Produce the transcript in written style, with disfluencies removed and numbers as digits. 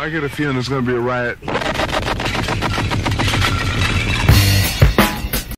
I get a feeling there's going to be a riot.